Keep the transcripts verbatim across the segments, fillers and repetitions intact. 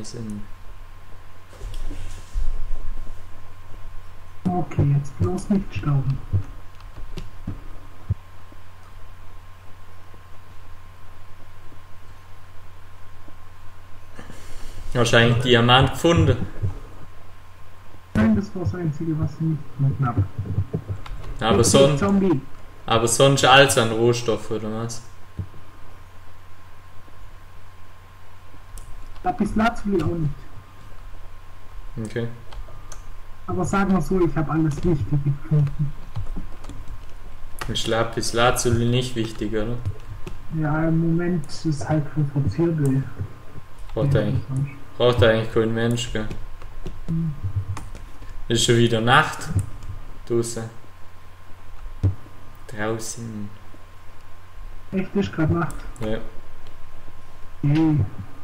Sinn. Okay, jetzt bloß nicht stauben. Wahrscheinlich Diamant gefunden. Nein, das war das Einzige, was ich nicht gefunden habe. Aber, Jetzt son Zombie. aber sonst alles an Rohstoff, oder was? Lapis Lazuli auch nicht. Okay. Aber sagen wir so, ich habe alles Wichtige gefunden. Ist Lapis Lazuli nicht wichtig, oder? Ja, im Moment ist es halt für Verzierde. Braucht eigentlich, braucht eigentlich kein Mensch, gell? Hm. Ist schon wieder Nacht. Draußen. Draußen. Echt, ist gerade Nacht. Ja. Yay.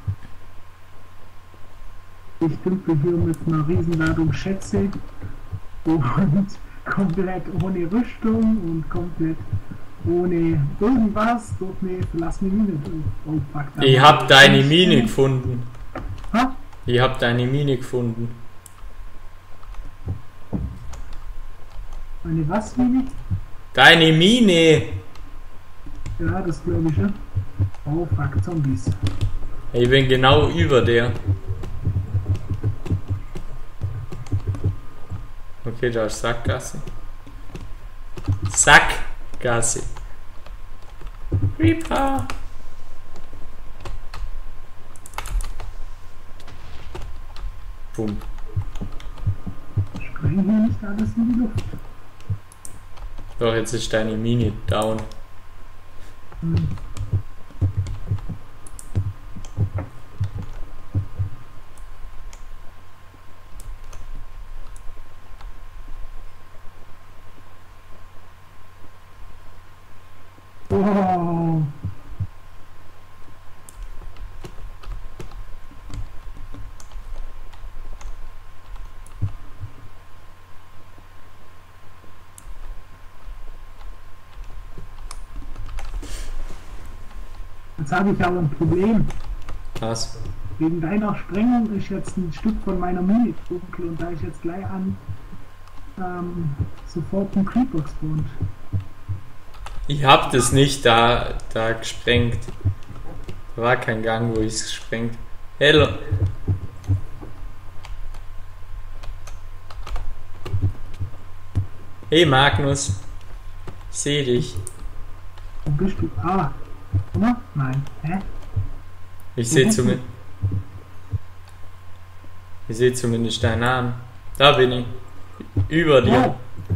Ich dümpel hier mit einer Riesenladung Schätze und komplett ohne Rüstung und komplett ohne irgendwas durch eine verlassene Mine aufpackt. Ich hab deine Mine gefunden. Ha? Ich hab deine Mine gefunden. Eine was, Mine? Deine Mine! Ja, das glaube ich, ja. Oh fuck, Zombies. Ich bin genau über der. Okay, da ist Sackgasse. Sackgasse. Reaper! Boom. Sprengen hier nicht alles in die Luft. Doch, jetzt ist deine Mine down. Hm. Oh. Jetzt habe ich aber ein Problem. Was? Wegen deiner Sprengung ist jetzt ein Stück von meiner Mine dunkel und da ich jetzt gleich an ähm, sofort ein Creeper spawnt. Ich hab das nicht da, da gesprengt. Da war kein Gang, wo ich es gesprengt. Hello. Hey Magnus. Ich seh dich. Wo bist du? Ah. Oder? Nein. Hä? Ich sehe zumindest. Ich sehe zumindest deinen Namen. Da bin ich. Über dir. Oh.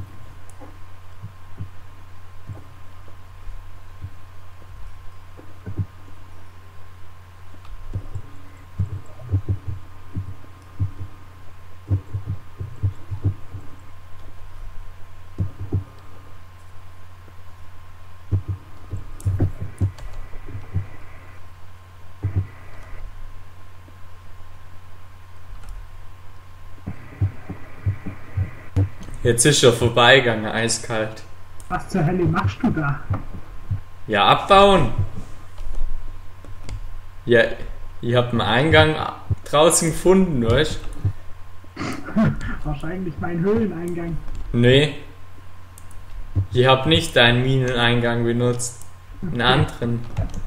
Jetzt ist er vorbeigegangen, eiskalt. Was zur Hölle machst du da? Ja, abbauen. Ja, ich hab einen Eingang draußen gefunden, weißt du? Wahrscheinlich mein Höhleneingang. Nee. Ich hab nicht deinen Mineneingang benutzt. Einen anderen.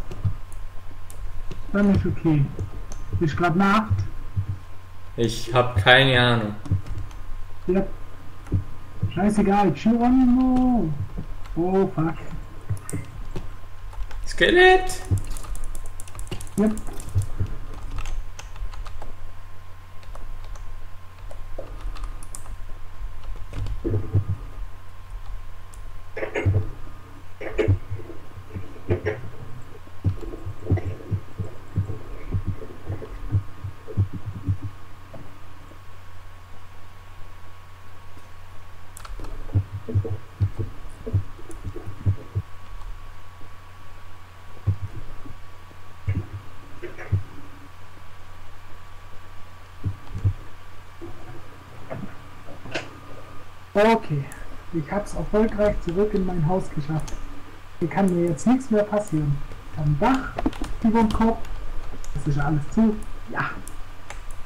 Dann ist okay. Ist grad Nacht. Ich hab keine Ahnung. Ja. Scheißegal. Geronimo. Oh fuck. Skelett! Ja. Okay, ich habe es erfolgreich zurück in mein Haus geschafft. Hier kann mir jetzt nichts mehr passieren. Ich habe ein Dach über dem Kopf. Das ist alles zu. Ja.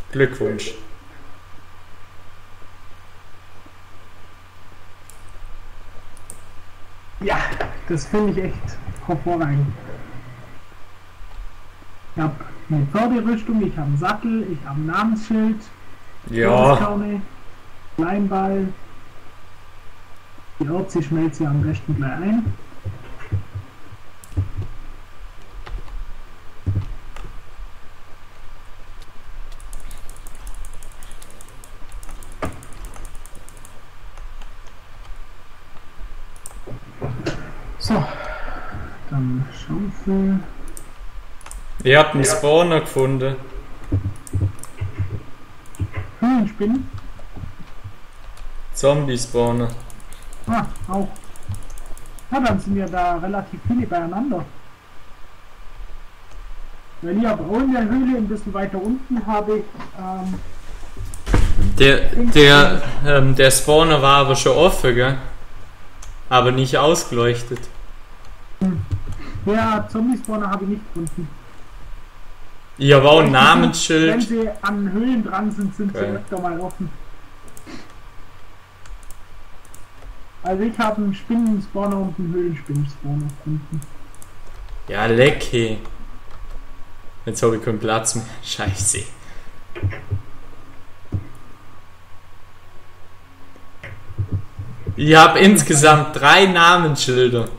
Glückwunsch. Ja, das finde ich echt hervorragend. Ich habe eine Pferderüstung, ich habe einen Sattel, ich habe ein Namensschild, Ja, Körne, Leinball. Die Erze schmelzt ja am besten gleich ein. So, dann Schaufel. ihr habt einen Spawner gefunden. Höhlenspinnen. Zombie-Spawner. Ah, auch. Ja, dann sind ja da relativ viele beieinander. Weil ich aber auch in der Höhle ein bisschen weiter unten habe ich ähm, Der, der, ähm, der Spawner war aber schon offen, gell? Aber nicht ausgeleuchtet. ja, Zombie-Spawner habe ich nicht gefunden. Ich habe auch ein Wenn Namensschild. sie an Höhlen dran sind, sind sie Okay. öfter mal offen. Also ich habe einen Spinnen-Spawner und einen Höhlenspinnen-Spawner gefunden. Ja, lecky. Jetzt habe ich keinen Platz mehr. Scheiße. Ich habe insgesamt drei Namensschilder.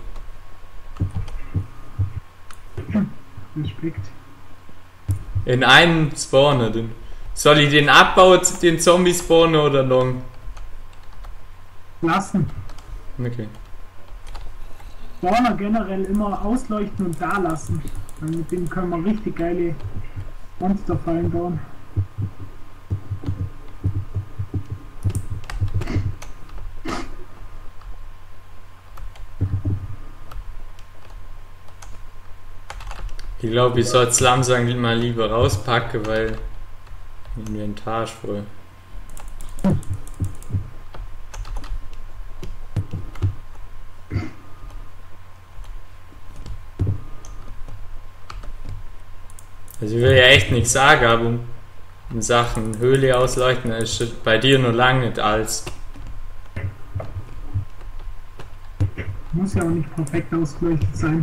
Respekt. In einem Spawner. Den. Soll ich den abbauen, den Zombie-Spawner oder long? Lassen. Okay. Spawner generell immer ausleuchten und da lassen. Weil mit dem können wir richtig geile Monsterfallen bauen. Ich glaube, ich soll es langsam mal lieber rauspacken, weil Inventar ist voll. Also ich will ja echt nichts sagen, aber in Sachen Höhle ausleuchten ist es bei dir noch lange nicht als. Muss ja auch nicht perfekt ausgeleuchtet sein.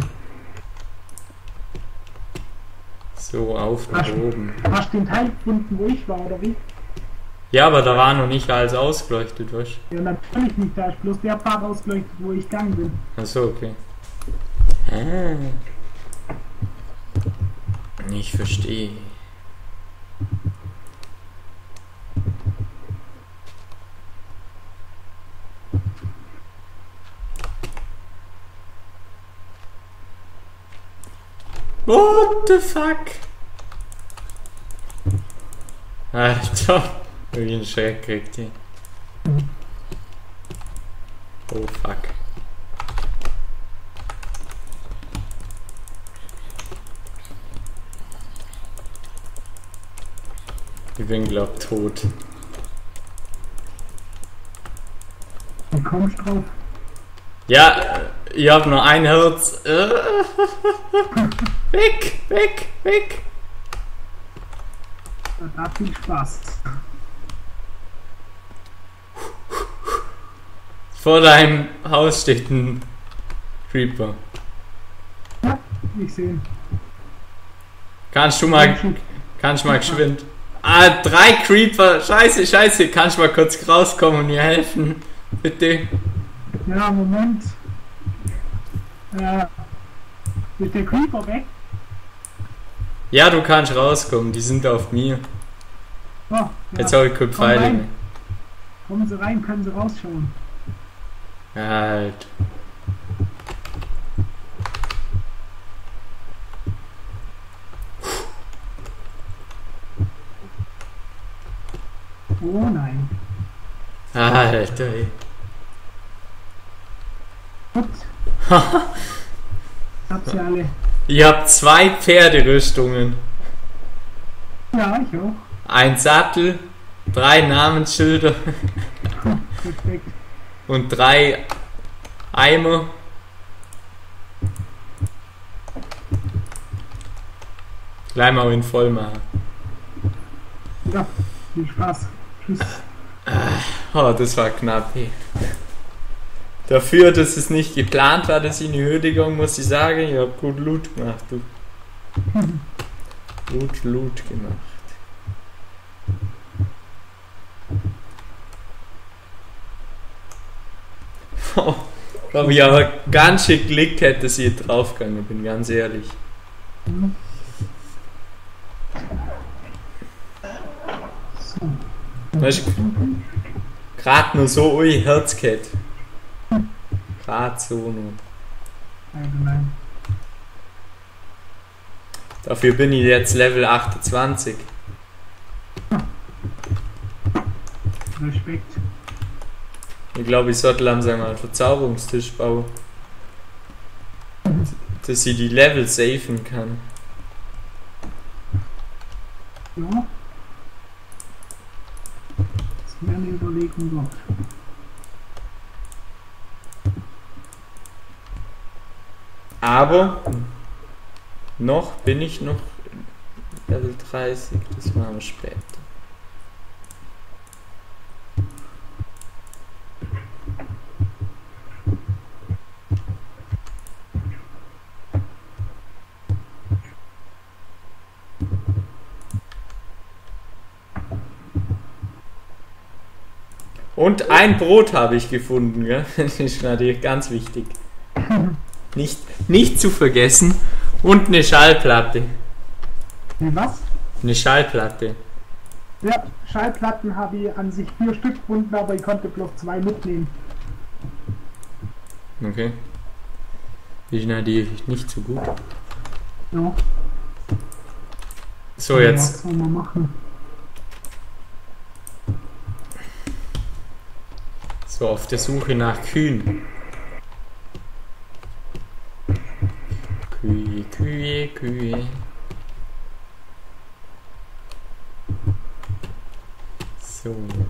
So auf nach Hast, oben. hast du den Teil gefunden, wo ich war, oder wie? Ja, aber da war noch nicht alles ausgeleuchtet, weißt Ja, natürlich nicht. Da ist bloß der Part ausgeleuchtet, wo ich gegangen bin. du? Achso, okay. Ah. Ich verstehe. What the fuck? Alter, hab ich einen Schreck gekriegt hier. Oh fuck. Ich bin glaub tot. Und kommst drauf. Ja, ich hab nur ein Herz. Äh. Weg, weg, weg. Das hat viel Spaß. Vor deinem Haus steht ein Creeper. Ja, ich sehe. Kannst du mal, kannst du mal geschwind. Ah, drei Creeper. Scheiße, scheiße. Kannst du mal kurz rauskommen und mir helfen? Bitte. Ja, Moment. Äh, ist der Creeper weg? Ja, du kannst rauskommen. Die sind auf mir. Oh, ja. Jetzt habe ich keine Komm Pfeile rein. mehr. Kommen Sie rein, können Sie rausschauen. Halt. Oh nein. Alter, ey. Gut. Habt sie alle. Ihr habt zwei Pferderüstungen. Ja, ich auch. Ein Sattel, drei Namensschilder Perfekt. und drei Eimer. Gleich mal ihn voll machen. Ja, viel Spaß. Tschüss. Oh, das war knapp. Hey. Dafür, dass es nicht geplant war, dass ich in die Höhe gehe, muss ich sagen, ich habe gut Loot gemacht, du. Gut Loot gemacht. Oh, ob ich aber ganz schön geklickt hätte, dass ich hier draufgegangen bin, ganz ehrlich. So. Weißt du, gerade nur so, ui, Herz gehabt. Gerade so nur. Allgemein. Dafür bin ich jetzt Level achtundzwanzig. Respekt. Ich glaube, ich sollte langsam mal einen Verzauberungstisch bauen. Dass ich die Level safen kann. Ja. Das wäre eine Überlegung wert. Aber noch bin ich noch Level dreißig, das machen wir später. Und ein Brot habe ich gefunden, gell? Das ist natürlich ganz wichtig. Nicht, nicht zu vergessen. Und eine Schallplatte. Wie was? Eine Schallplatte. Ja, Schallplatten habe ich an sich vier Stück gefunden, aber ich konnte bloß zwei mitnehmen. Okay. Die sind natürlich nicht so gut. Ja. So, jetzt. Was soll man machen? So, auf der Suche nach Kühen. Kühe, Kühe, Kühe. So.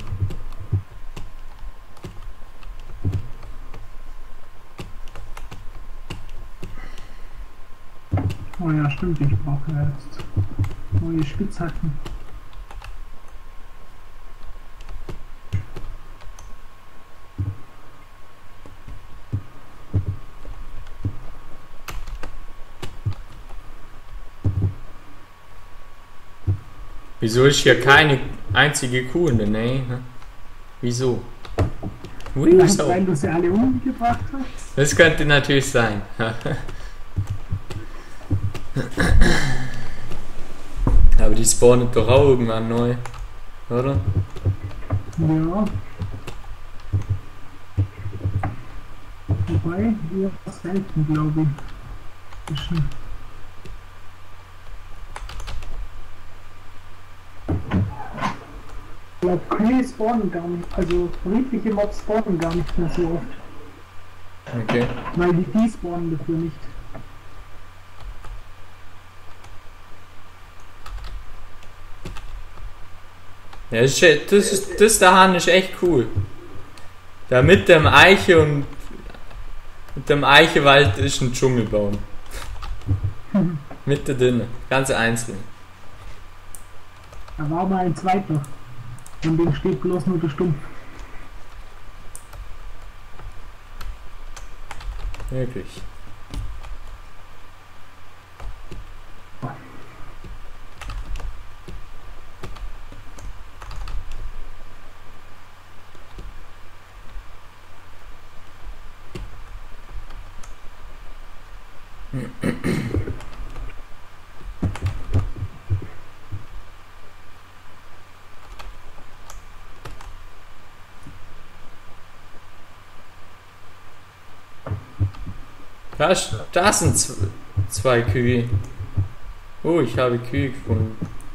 Oh ja, stimmt, ich brauche jetzt neue Spitzhacken. Wieso ist hier keine einzige Kuh in der Nähe? Hä? Wieso? Wieso? Weil du sie alle umgebracht hast? Das könnte natürlich sein. Aber die spawnen doch auch irgendwann neu, oder? Ja. Wobei, eher selten, glaube ich. Bisschen. Ich glaube, Kühe spawnen gar nicht, also friedliche Mobs spawnen gar nicht mehr so oft. Okay. Weil die Vieh spawnen dafür nicht. Ja, das, ist, das, ist, das daran ist echt cool. Da mit dem Eiche und mit dem Eichewald ist ein Dschungelbaum. Mitte drin, ganz einzeln. Da war mal ein zweiter. Von dem steht bloß nur der Stumpf. Wirklich. Da, da sind zwei Kühe. Oh, ich habe Kühe gefunden.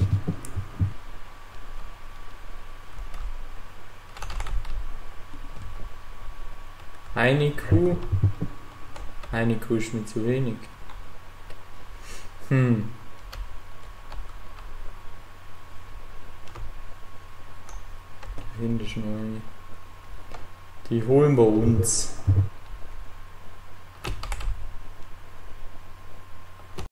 Eine Kuh. Eine Kuh ist mir zu wenig. Hm. Da hinten ist noch eine. Die holen wir uns.